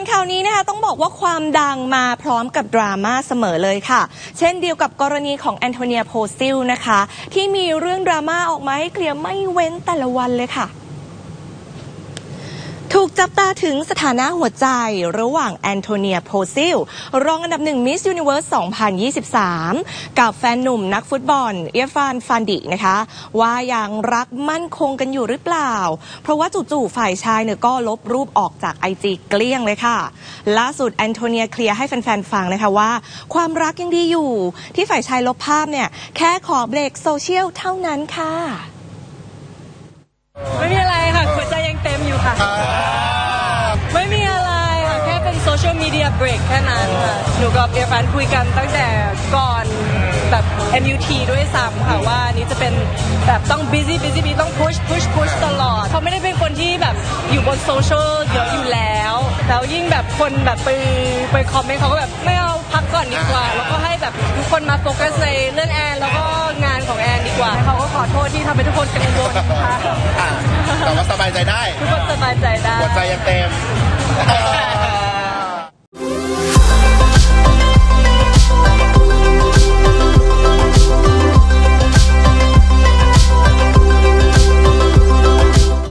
านข่าวนี้นะคะต้องบอกว่าความดังมาพร้อมกับดราม่าเสมอเลยค่ะเช่นเดียวกับกรณีของแอนโทเนียโพซิลนะคะที่มีเรื่องดราม่าออกมาให้เคลียร์ไม่เว้นแต่ละวันเลยค่ะถูกจับตาถึงสถานะหัวใจระหว่างแอนโทเนียโพซิลรองอันดับ1 Miss Universe 2023 กับแฟนหนุ่มนักฟุตบอลเอียฟานฟันดินะคะว่ายังรักมั่นคงกันอยู่หรือเปล่าเพราะว่าจู่ๆฝ่ายชายเนี่ยก็ลบรูปออกจาก IG เกลี้ยงเลยค่ะล่าสุดแอนโทเนียเคลียร์ให้แฟนๆฟังนะคะว่าความรักยังดีอยู่ที่ฝ่ายชายลบภาพเนี่ยแค่ขอเบรกโซเชียลเท่านั้นค่ะไม่มีอะไรค่ะหัวใจยังเต็มอยู่ค่ะไม่มีอะไรค่ะแค่เป็นโซเชียลมีเดียเบรกแค่นั้นค่ะหนูกับเอียฟันคุยกันตั้งแต่ก่อนแบบ MUT ด้วยซ้ำค่ะว่านี้จะเป็นแบบต้อง busy ต้อง push ตลอดเขาไม่ได้เป็นคนที่แบบอยู่บนโซเชียลเยอะอยู่แล้วยิ่งแบบคนแบบไปคอมเมนต์เขาก็แบบไม่เอาพักก่อนดีกว่าแล้วก็ให้แบบทุกคนมาโฟกัสในเรื่องแอนแล้วก็งานของแอนดีกว่าเขาก็ขอโทษที่ทำให้ทุกคนกังวลค่ะแต่ว่าสบายใจได้ทุกคนสบายใจได้หัวใจยังเต็ม